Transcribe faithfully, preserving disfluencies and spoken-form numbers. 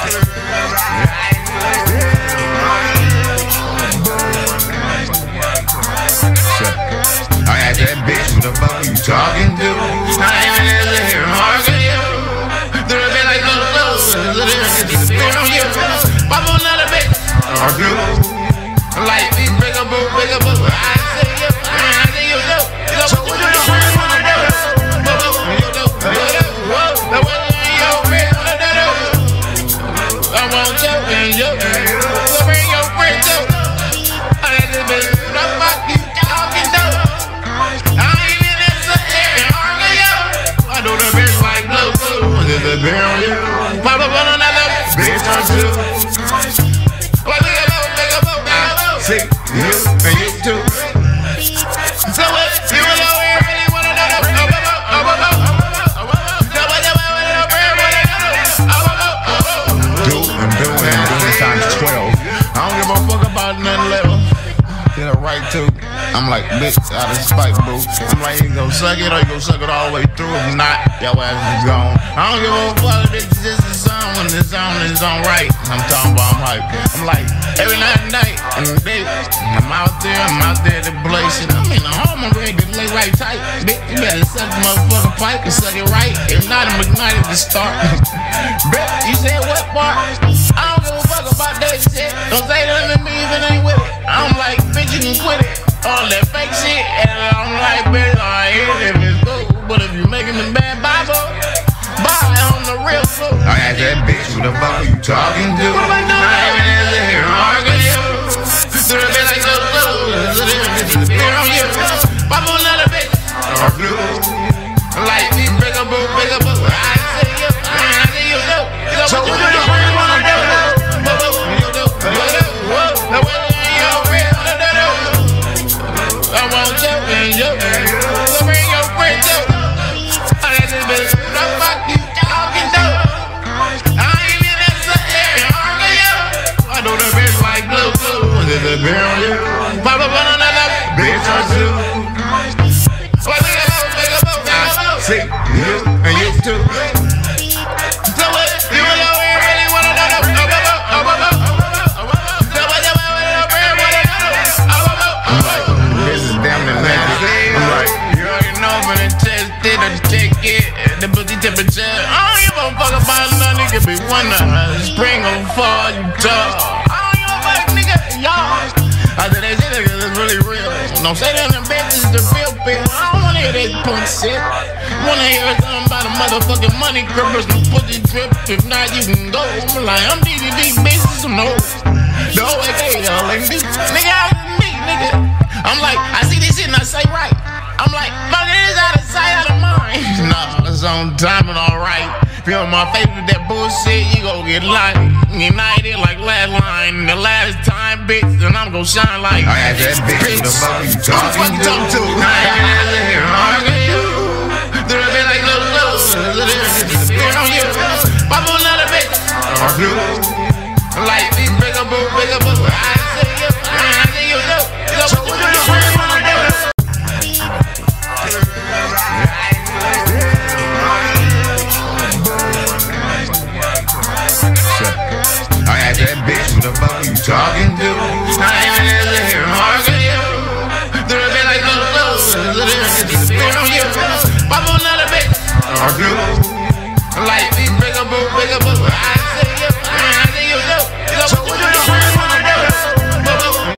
I asked that bitch, what the fuck you talking to? I ain't even here, arguing you. Do the bit like little clothes. Spin on you. Pop on another bitch. Argue. Like these bigger boo, bigger boo. I say you, I say you do. So what do you wanna do? You do, you do. The way you feel, what do you do? I want you and you. So bring your friends too. I got this bitch, what the fuck you talking to? The girl, pop up on another bitch or two. Well, think about, think about, think about. See, you and you too. So what? You was over here and you wanna know the oh, oh, oh, oh, oh, oh. So what you want to know, friend? What you know? Oh, oh, oh, oh. Do and do and do it times twelve. I don't give a fuck about nothing little. Get it right too. I'm like, bitch, out of spite, boo. I'm like, you gon' suck it or you gon' suck it all the way through. If not, your ass is gone. I don't give a fuck if it's just a song. When it's on, it's on right. I'm talking about I'm hype. I'm like, every night and night and day, I'm out there, I'm out there to play shit. I'm in the home, I'm ready to lay right tight. Bitch, you better suck the motherfucking pipe and suck it right. If not, I'm ignited to start. Bitch, you said what part? I don't give a fuck about that shit. Don't say nothing to me if it ain't with it. I'm like, bitch, you can quit it. All that fake shit, and I'm like, bitch, I hate if it's cool. But if you making the bad Bible, buy on the real fool. I asked that bitch, what the fuck are you talking to? What am I doing? I ain't even here, arguing you. Do the bitch like little clothes. Spin on you. Pop on another bitch. Or blue. Like these bigger boo, bigger boo. I say you, I say you do. So what do you wanna do? You do, you do. The way you feel. I want you and you. So bring your friends too. I got this bitch, what the fuck you talking to? I ain't even necessarily arguing you. I know the bitch like blue, blue. Is it girl you? Pop up on another bitch or two. Well, think about, think about, think about. See, you and you too. So what? You was over here really wanna know the oh, oh, oh, oh, oh, oh. The booty temperature, I don't give a fuck about nothing. It could be one uh, spring or fall, you talk. I don't give a fuck, nigga, y'all. I said that shit nigga is really real. Don't say that in bitches the real pill. I don't wanna hear that punk shit. I wanna hear something about a motherfucking money grippers and pussy drip. If not, you can go. I'm like, I'm D D D, bitches, some hoes. The O A K, y'all, like this. Nigga, I was me, nigga. I'm like, I see this shit and I say right. I'm like, fuck it is out of sight, out of mind. Nah, it's on time and alright. Feel my face with that bullshit, you gon' get light. United like last line. The last time, bitch, and I'm gon' shine like I asked that bitch, what the fuck you talking to? I ain't here arguing you. Do the bit like little clothes. Spin on you. Pop on another bitch. Or blue. Like these bigger boo, bigger boo. I say you, I say you do. So what do you wanna do? I asked that bitch, what the fuck you talking to?